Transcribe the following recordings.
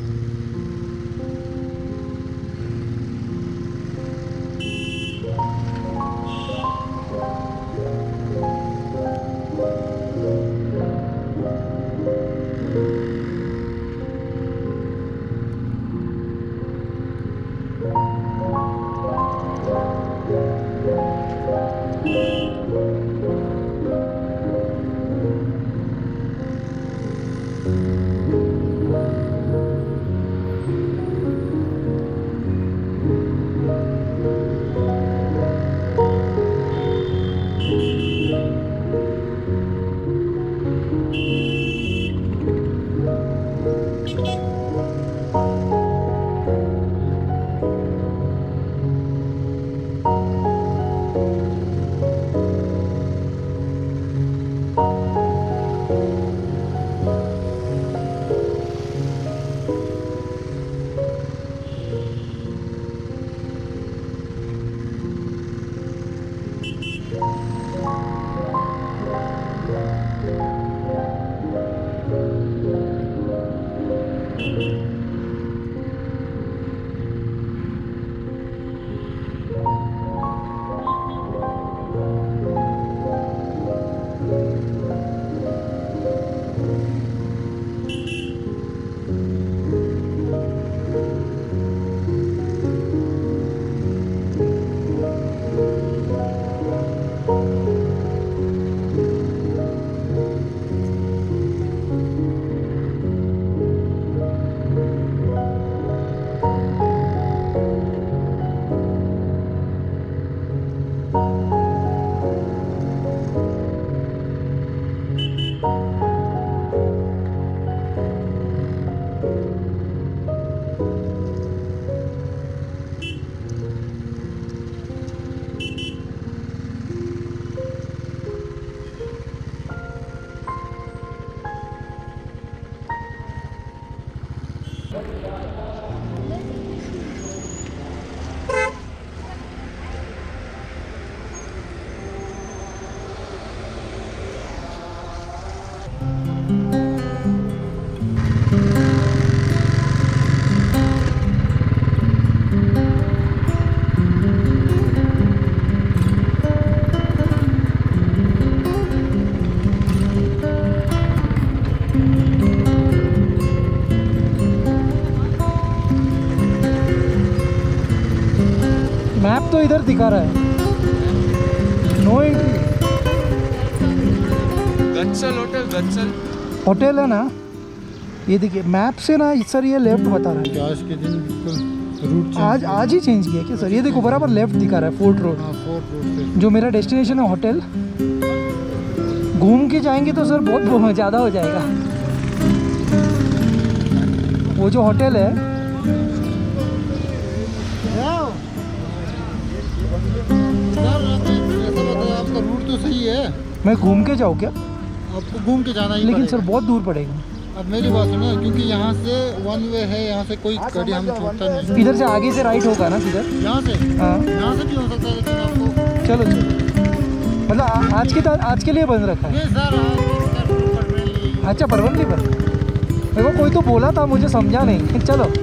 Map तो इधर दिखा रहा है, no entry. Gatsal Hotel, Gatsal Hotel है ना, ये देखिए मैप से ना सर ये लेफ्ट बता रहा है। आज के दिन बिल्कुल रूट आज ही चेंज किया क्या सर? ये देखो बराबर लेफ्ट दिखा रहा है, फोर्ट रोड। हाँ, फोर्ट रोड से जो मेरा डेस्टिनेशन है होटल, घूम के जाएंगे तो सर बहुत ज़्यादा हो जाएगा। वो जो होटल है आपका रूट तो सही है, मैं घूम के जाऊँ क्या? आपको घूम के जाना ही लेकिन पड़ेगा। सर बहुत दूर पड़ेगा। अब मेरी बात सुनो, क्योंकि यहाँ से वन वे है, यहाँ से कोई गाड़ी हम छोड़ता नहीं। इधर से आगे से राइट होगा ना किधर? यहाँ से, हाँ यहाँ से भी हो सकता है, लेकिन आपको चलो मतलब आज के लिए बंद रखा है। ये सर अच्छा परवंडी पर मेरे को कोई तो बोला था, मुझे समझा नहीं। चलो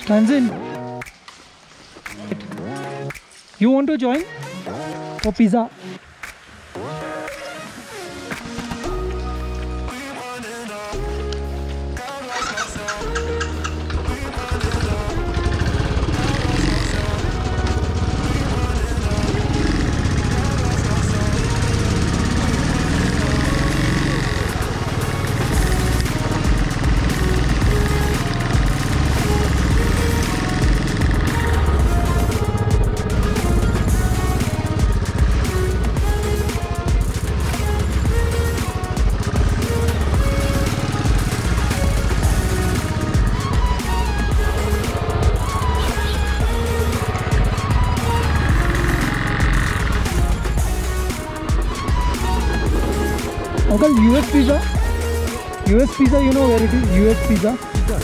Tanzin, you want to join for pizza? Uncle, US pizza? US pizza, you know where it is? US pizza?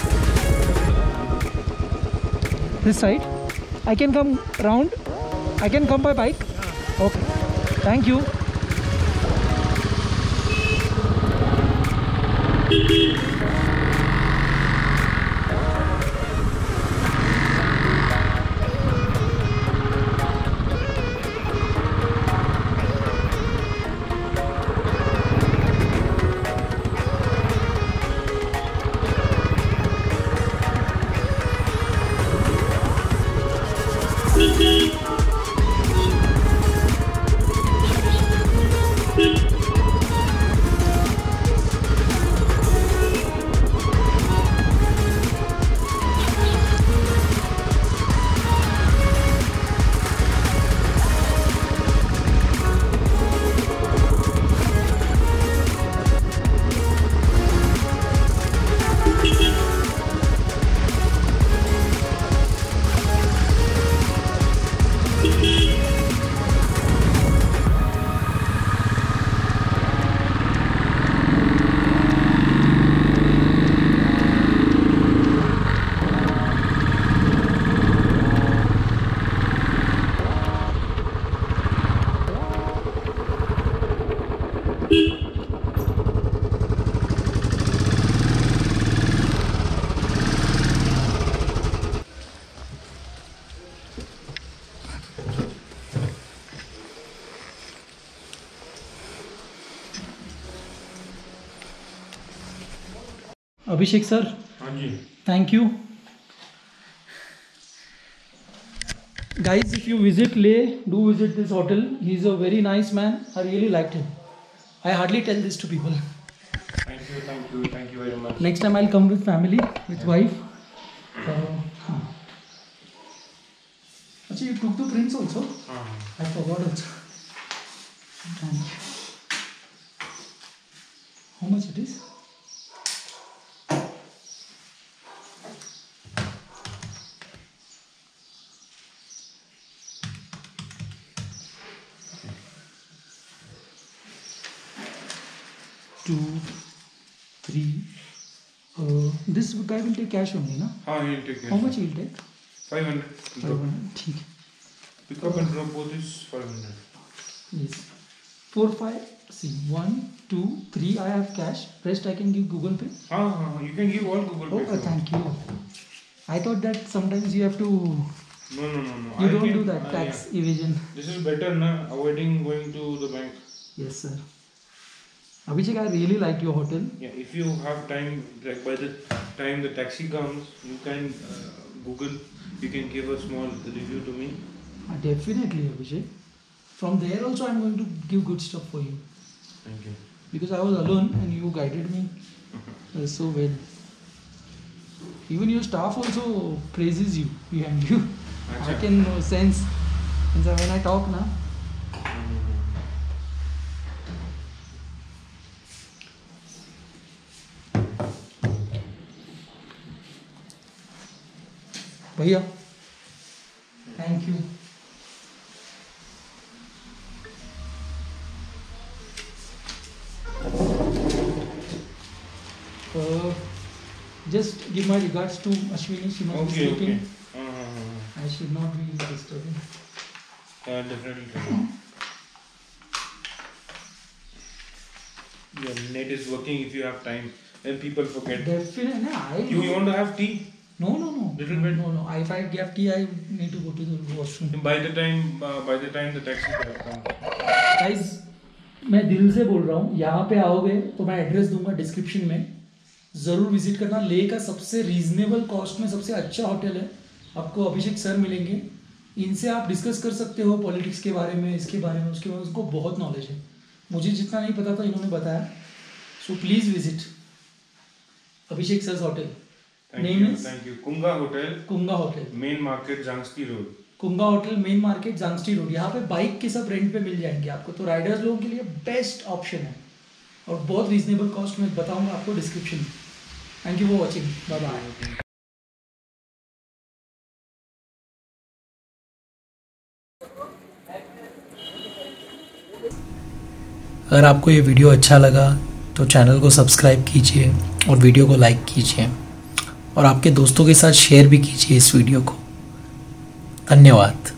This side? I can come round? I can come by bike? Okay. Thank you. Abhishek sir, thank you. Guys, if you visit Leh, do visit this hotel. He's a very nice man. I really liked him. I hardly tell this to people. Thank you very much. Next time I'll come with family, with wife. Actually, you took the prints also? I forgot also. Thank you. How much it is? Two, three. This guy will take cash only, no? He'll take cash. How much he'll take? 500. 500. ठीक है. Pick up and drop both is 500. Yes. 4, 5. See, 1, 2, 3. I have cash. Rest I can give Google Pay. You can give all Google Pay. Oh, thank you. I thought that sometimes you have to. No. You don't do that tax evasion. This is better, na? Avoiding going to the bank. Yes, sir. Abhishek, I really liked your hotel. Yeah, if you have time, like by the time the taxi comes, you can Google. You can give a small review to me. Definitely, Abhishek. From there also, I'm going to give good stuff for you. Thank you. Because I was alone and you guided me so well. Even your staff also praises you behind you. I can sense when I talk now. Boya, thank you. Just give my regards to Ashwini. She must be sleeping. I should not be disturbing. Definitely. Your net is working if you have time. Then people forget. Definitely. You want to have tea? No. Little bit? No. If I have tea, I need to go to the washroom. By the time the taxi cab comes. Guys, मैं दिल से बोल रहा हूँ, यहाँ पे आओगे तो मैं एड्रेस दूंगा डिस्क्रिप्शन में, ज़रूर विजिट करना। लेह का सबसे रीजनेबल कॉस्ट में सबसे अच्छा होटल है। आपको अभिषेक सर मिलेंगे, इनसे आप डिस्कस कर सकते हो पॉलिटिक्स के बारे में, इसके बारे में, उसके बारे में। उनको बहुत नॉलेज है, मुझे जितना नहीं पता था इन्होंने बताया। So please visit Abhishek sir hotel. Thank you. Kunga Hotel. Main Market, Zangsti Rd. Kunga Hotel, Main Market, Zangsti Road. यहाँ पे बाइक के सब रेंट पे मिल जाएंगे आपको, तो राइडर्स लोगों के लिए बेस्ट ऑप्शन है और बहुत रीजनेबल कॉस्ट में बताऊंगा आपको डिस्क्रिप्शन में। Thank you for watching, bye bye. अगर आपको ये वीडियो अच्छा लगा तो चैनल को सब्सक्राइब कीजिए और वीडियो को लाइक कीजिए और आपके दोस्तों के साथ शेयर भी कीजिए इस वीडियो को। धन्यवाद।